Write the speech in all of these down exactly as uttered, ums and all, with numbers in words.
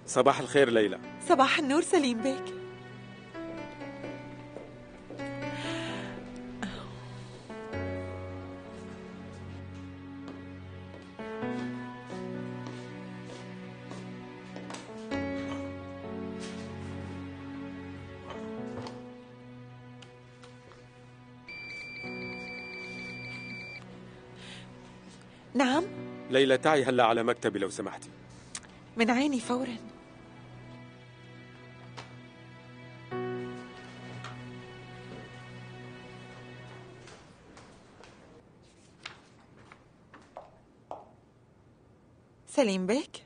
صباح الخير ليلى. صباح النور سليم بيك. نعم ليلى تعي هلا على مكتبي لو سمحتي. من عيني فورا. سليم بيك.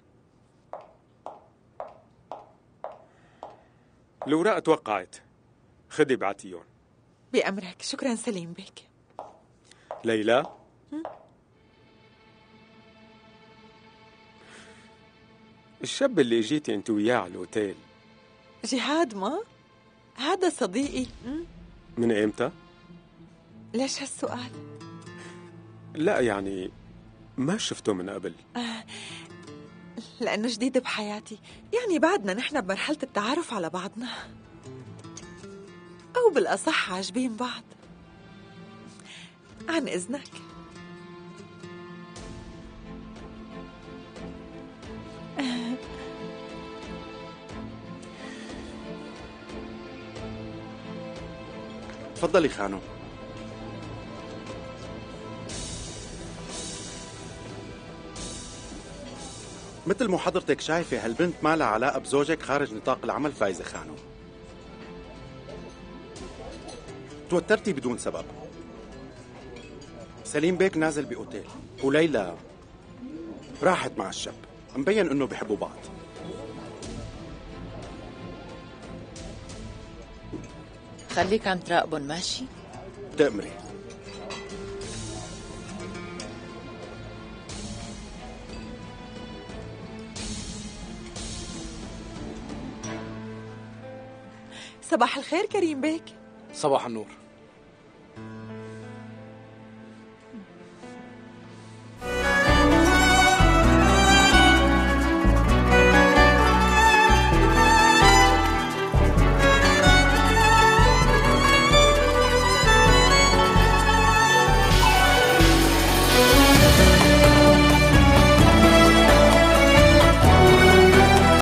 الأوراق توقعت، خدي بعتيهم. بأمرك. شكرا سليم بيك. ليلى، الشاب اللي اجيتي انت وياه على الاوتيل جهاد؟ ما هذا صديقي. من ايمتى؟ ليش هالسؤال؟ لا يعني ما شفته من قبل. آه لأنه جديد بحياتي، يعني بعدنا نحن بمرحلة التعارف على بعضنا، أو بالأصح عاجبين بعض. عن إذنك. تفضلي خانم. مثل ما حضرتك شايفة هالبنت ما لها علاقة بزوجك خارج نطاق العمل فايزة خانم. توترتي بدون سبب. سليم بيك نازل بأوتيل وليلى راحت مع الشاب، مبين انه بيحبوا بعض. خليك عم تراقبن ماشي؟ تأمري. صباح الخير كريم بيك. صباح النور.